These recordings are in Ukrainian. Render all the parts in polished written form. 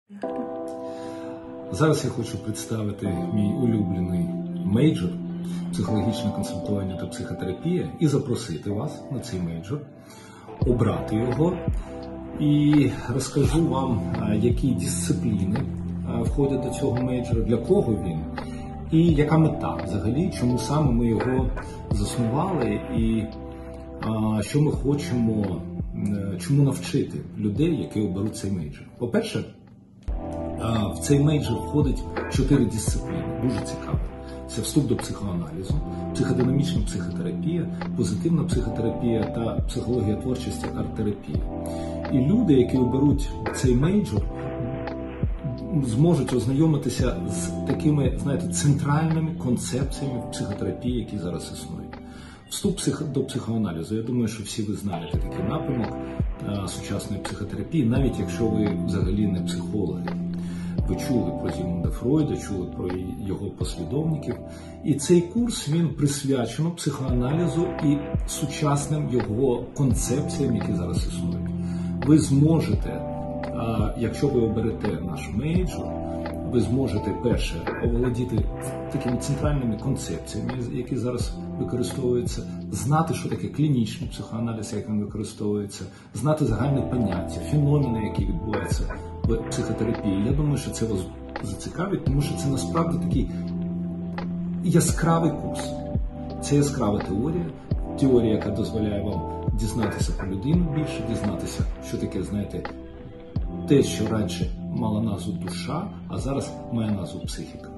Зараз я хочу представити мій улюблений мейджор «Психологічне консультування та психотерапія» і запросити вас на цей мейджор, обрати його і розкажу вам, які дисципліни входять до цього мейджора, для кого він і яка мета взагалі, чому саме ми його заснували і що ми хочемо, чому навчити людей, які оберуть цей мейджор. По-перше, в цей мейджор входить 4 дисципліни, дуже цікаво. Це вступ до психоаналізу, психодинамічна психотерапія, позитивна психотерапія та психологія творчості, арт-терапія. І люди, які оберуть цей мейджор, зможуть ознайомитися з такими, центральними концепціями в психотерапії, які зараз існують. Вступ до психоаналізу. Я думаю, що всі ви знаєте такий напрямок сучасної психотерапії, навіть якщо ви взагалі не психологи. Ви чули про Зігмунда Фройда, чули про його послідовників. І цей курс, він присвячено психоаналізу і сучасним його концепціям, які зараз існують. Ви зможете, якщо ви оберете наш мейджор, ви зможете, перше, оволодіти такими центральними концепціями, які зараз використовуються, знати, що таке клінічний психоаналіз, як він використовується, знати загальні поняття, феномени, які відбуваються в психотерапії. Я думаю, що це вас зацікавить, тому що це насправді такий яскравий курс. Це яскрава теорія, яка дозволяє вам дізнатися про людину більше, дізнатися, що таке, те, що раніше мала назву душа, а зараз має назву психіка.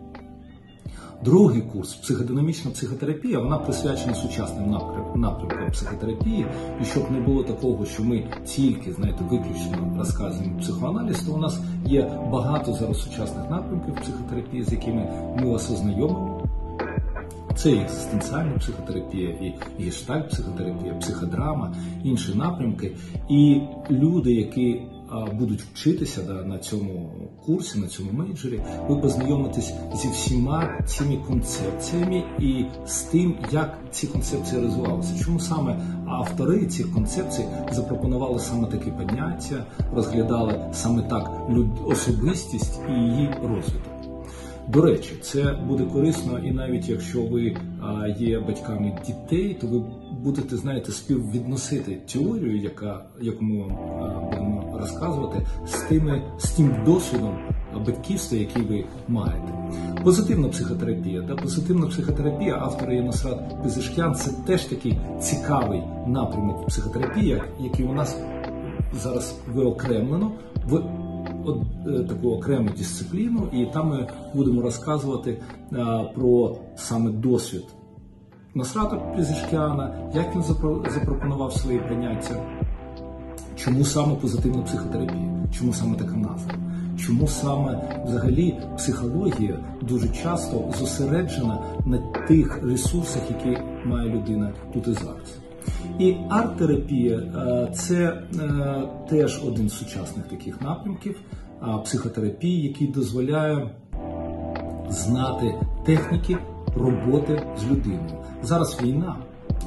Другий курс «Психодинамічна психотерапія», вона присвячена сучасним напрямкам психотерапії. І щоб не було такого, що ми тільки, виключно розказуємо психоаналіз, то у нас є багато зараз сучасних напрямків психотерапії, з якими ми вас ознайомимо. Це і екзистенціальна психотерапія, і гештальт-психотерапія, психодрама, інші напрямки. І люди, які будуть вчитися на цьому курсі, на цьому мейджорі, ви познайомитесь зі всіма цими концепціями і з тим, як ці концепції розвивалися. Чому саме автори цих концепцій запропонували саме такі поняття, розглядали саме так особистість і її розвиток. До речі, це буде корисно і навіть якщо ви є батьками дітей, то ви будете, співвідносити теорію, яку ми вам будемо розказувати, з тим досвідом батьківства, який ви маєте. Позитивна психотерапія. Позитивна психотерапія, автор її Нусрат Пезешкіан, це теж такий цікавий напрямок в психотерапії, який у нас зараз виокремлено в таку окрему дисципліну, і там ми будемо розказувати про саме досвід Нусрата Пезешкіана, як він запропонував свої поняття, чому саме позитивна психотерапія, чому саме така назва, чому саме взагалі психологія дуже часто зосереджена на тих ресурсах, які має людина тут і зараз. І арт-терапія – це теж один з сучасних таких напрямків психотерапії, який дозволяє знати техніки роботи з людиною. Зараз війна,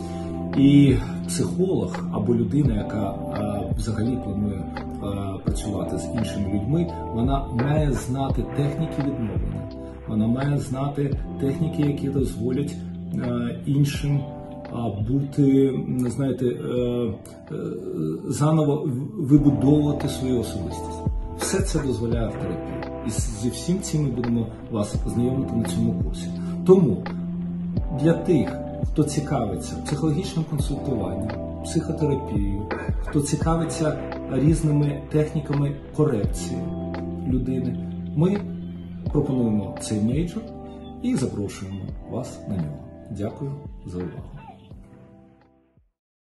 і психолог або людина, яка взагалі планує працювати з іншими людьми, вона має знати техніки відновлення, вона має знати техніки, які дозволять іншим бути, заново вибудовувати свою особистість. Все це дозволяє арт-терапія. І зі всім цим ми будемо вас знайомити на цьому курсі. Тому для тих, хто цікавиться психологічним консультуванням, психотерапією, хто цікавиться різними техніками корекції людини, ми пропонуємо цей мейджор і запрошуємо вас на нього. Дякую за увагу.